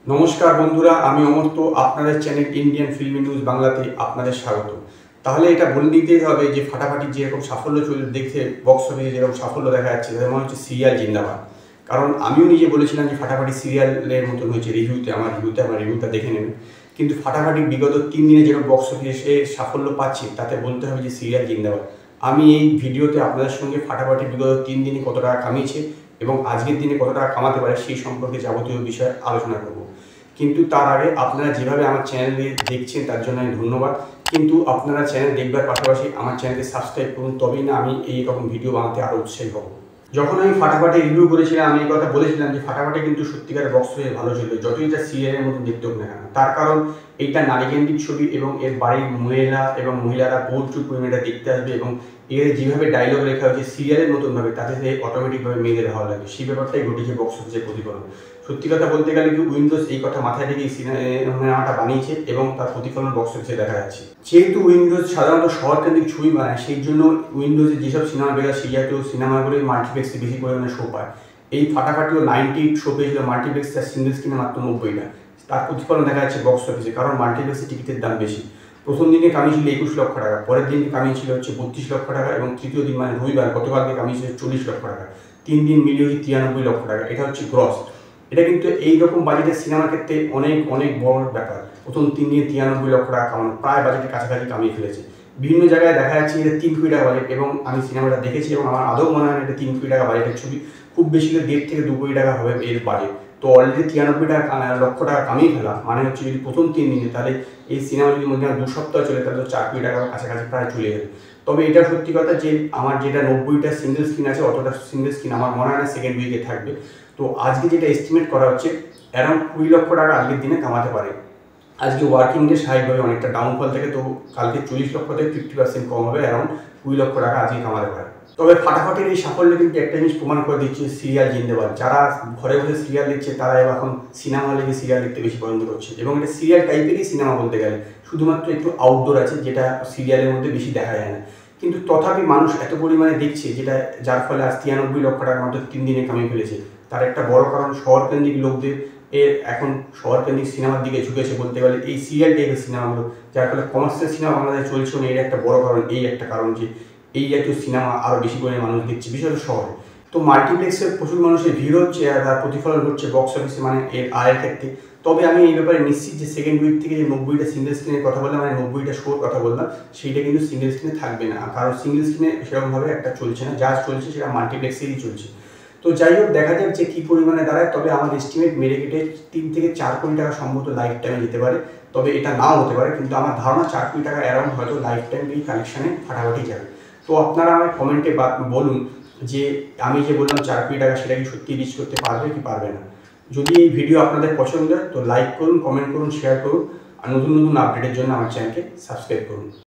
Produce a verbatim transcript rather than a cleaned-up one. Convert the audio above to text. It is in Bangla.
নমস্কার বন্ধুরা, আমি অমর্ত্য। আপনাদের চ্যানেল ইন্ডিয়ান ফিল্মি নিউজ বাংলাতে আপনাদের স্বাগত। তাহলে এটা বলে দিতেই হবে যে ফাটাফাটি যেরকম সাফল্য চলে দেখতে বক্স অফিসে যেরকম সাফল্য দেখা যাচ্ছে, তাদের মনে হচ্ছে সিরিয়াল জিন্দাবাদ। কারণ আমিও নিজে বলেছিলাম যে ফাটাফাটি সিরিয়ালের মতন হয়েছে রিভিউতে, আমার রিভিউতে আমার রিভিউটা দেখে নেবেন। কিন্তু ফাটাফাটি বিগত তিন দিনে যেরকম বক্স অফিসে সাফল্য পাচ্ছে, তাতে বলতে হবে যে সিরিয়াল জিন্দাবাদ। আমি এই ভিডিওতে আপনাদের সঙ্গে ফাটাফাটি বিগত তিন দিনে কত টাকা কামিয়েছে এবং আজকের দিনে কত টাকা কামাতে পারে সেই সম্পর্কে যাবতীয় বিষয়ে আলোচনা করব। কিন্তু তার আগে আপনারা যেভাবে আমার চ্যানেলে দেখছেন তার জন্য আমি ধন্যবাদ। কিন্তু আপনারা চ্যানেল দেখবার পাশাপাশি আমার চ্যানেলকে সাবস্ক্রাইব করুন, তবেই না আমি এই রকম ভিডিও বানাতে আরও উৎসাহী হব। যখন আমি ফাটাফাটি রিভিউ করেছিলাম, আমি এই কথা বলেছিলাম যে ফাটাফাটি কিন্তু সত্যিকারের বক্স অফিসে ভালো চলবে, যতই এটা সিরিয়ালের মতো দেখতে হোক না কেন। তার কারণ এইটা নারীকেন্দ্রিক ছবি এবং এর বাড়ির মহিলা এবং মহিলারা প্রচুর পরিমাণে দেখতে আসবে এবং এর যেভাবে ডায়লগ লেখা হয়েছে সিরিয়ালের মতনভাবে, তাতে সে অটোমেটিকভাবে মেয়েদের ভালো লাগে। সেই ব্যাপারটাই ঘটেছে বক্স অফিসের প্রতিফলন। সত্যি কথা বলতে গেলে কি উইন্ডোজ এই কথা মাথায় রেখে সিনেমাটা বানিয়েছে এবং তার প্রতিফলন বক্স অফিসে দেখা যাচ্ছে। যেহেতু উইন্ডোজ সাধারণত শহরকেন্দ্রিক ছবি বানায়, সেই জন্য উইন্ডোজে যেসব সিনেমা বেরোয় সেই জাতীয় সিনেমাগুলোই মাল্টিপ্লেক্সে বেশি পরিমাণে শো পায়। এই ফাটাফাটিও নাইনটি এইট শো পেয়েছিল মাল্টিপ্লেক্স, তার সিঙ্গেল স্ক্রিনে মাত্র নব্বইটা। তার প্রতিফলন দেখা যাচ্ছে বক্স অফিসে, কারণ মাল্টিপ্লেক্সে টিকিটের দাম বেশি। প্রথম দিনে কামিয়েছিল একুশ লক্ষ টাকা, পরের দিন কামিয়েছিল হচ্ছে বত্রিশ লক্ষ টাকা এবং তৃতীয় দিন মানে রবিবার গতকালকে কামিয়েছিল চল্লিশ লক্ষ টাকা। তিন দিন মিলিয়ে হচ্ছে তিরানব্বই লক্ষ টাকা। এটা হচ্ছে গ্রস। এটা কিন্তু এইরকম বাজেটের সিনেমার ক্ষেত্রে অনেক অনেক বড় ব্যাপার। প্রথম তিন দিনে তিরানব্বই লক্ষ টাকা কামানো, প্রায় বাজেটের কাছাকাছি কামিয়ে ফেলেছে। বিভিন্ন জায়গায় দেখা যাচ্ছে এটা তিন কোটি টাকা বাজেট এবং আমি সিনেমাটা দেখেছি এবং আমার আদৌ মনে হয় না এটা তিন কোটি টাকা বাজেটের ছবি। খুব বেশি হলে দেড় থেকে দু কোটি টাকা হবে এর বাজেট। তো অলরেডি তিরানব্বই টাকা লক্ষ টাকা কামিয়ে ফেলা মানে হচ্ছে যদি প্রথম তিন দিনে, তাহলে এই সিনেমা যদি মধ্যে দু সপ্তাহ চলে তাহলে তো চার কোটি টাকার কাছাকাছি প্রায় চলে যাবে। তবে এটা সত্যি কথা যে আমার যেটা নব্বইটা সিঙ্গেল স্ক্রিন আছে, অতটা সিঙ্গেল স্ক্রিন আমার মনে হয় না সেকেন্ড উইকে থাকবে। তো আজকে যেটা এস্টিমেট করা হচ্ছে অ্যারাউন্ড কুড়ি লক্ষ টাকা আজকের দিনে কামাতে পারে। আজকে ওয়ার্কিং ডে স্বাভাবিকভাবে অনেকটা ডাউনফল থেকে, তো কালকে চল্লিশ লক্ষ থেকে ফিফটি পার্সেন্ট কম হবে, অ্যারাউন্ড কুড়ি লক্ষ টাকা আজকে কামাতে পারে। তবে ফাটাফাটির এই সাফল্য কিন্তু একটা জিনিস প্রমাণ করে দিচ্ছে, সিরিয়াল জিন্দাবাদ। যারা ঘরে বসে সিরিয়াল দেখছে তারা এখন সিনেমা হলে গিয়ে সিরিয়াল দেখতে বেশি পছন্দ করছে এবং এটা সিরিয়াল টাইপেরই সিনেমা বলতে গেলে, শুধুমাত্র একটু আউটডোর আছে যেটা সিরিয়ালের মধ্যে বেশি দেখা যায় না। কিন্তু তথাপি মানুষ এত পরিমাণে দেখছে, যেটা যার ফলে আজ তিরানব্বই লক্ষ টাকা মাত্র তিন দিনে কামিয়ে ফেলেছে। তার একটা বড় কারণ শহরকেন্দ্রিক লোকদের এর এখন শহরকেন্দ্রিক সিনেমার দিকে ঝুঁকেছে বলতে গেলে এই সিরিয়াল টাইপের সিনেমাগুলো, যার ফলে কমার্শিয়াল সিনেমা বাংলাদেশে চলছে না। এর একটা বড় কারণ, এই একটা কারণ যে এই জাতীয় সিনেমা আরও বেশি পরিমাণে মানুষ দেখছে, বিশেষত শহরে। তো মাল্টিপ্লেক্সে প্রচুর মানুষের ভিড় হচ্ছে আর তার প্রতিফলন হচ্ছে বক্স অফিসে, মানে এর আয়ের ক্ষেত্রে। তবে আমি এই ব্যাপারে নিশ্চিত যে সেকেন্ড উইক থেকে যে নব্বইটা সিঙ্গেল স্ক্রিনের কথা বললাম, মানে নব্বইটা শোর কথা বললাম, সেইটা কিন্তু সিঙ্গেল স্ক্রিনে থাকবে না, কারণ সিঙ্গেল স্ক্রিনে সেরকমভাবে একটা চলছে না। যা চলছে সেটা মাল্টিপ্লেক্সেরই চলছে। তো যাই হোক, দেখা যাক যে কী পরিমাণে দাঁড়ায়। তবে আমার এস্টিমেট মেরে কেটে তিন থেকে চার কোটি টাকা সম্ভবত লাইফ টাইমে যেতে পারে। তবে এটা নাও হতে পারে, কিন্তু আমার ধারণা চার কোটি টাকা অ্যারাউন্ড হয়তো লাইফ টাইম এই কালেকশানে ফাটাফাটি যাবে। তো আপনারা আমার কমেন্টে বলুন যে আমি যে বললাম চার কোটি টাকা, সেটা কি সত্যি রিচ করতে পারবে কি পারবে না। যদি এই ভিডিও আপনাদের পছন্দ হয় তো লাইক করুন, কমেন্ট করুন, শেয়ার করুন আর নতুন নতুন আপডেটের জন্য আমার চ্যানেলকে সাবস্ক্রাইব করুন।